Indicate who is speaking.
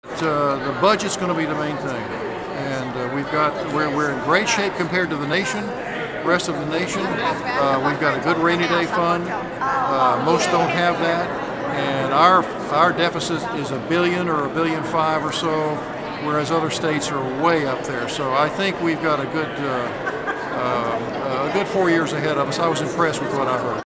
Speaker 1: The budget's going to be the main thing, and we're in great shape compared to the rest of the nation. We've got a good rainy day fund. Most don't have that, and our deficit is $1 billion or $1.5 billion or so, whereas other states are way up there. So I think we've got a good 4 years ahead of us. I was impressed with what I heard.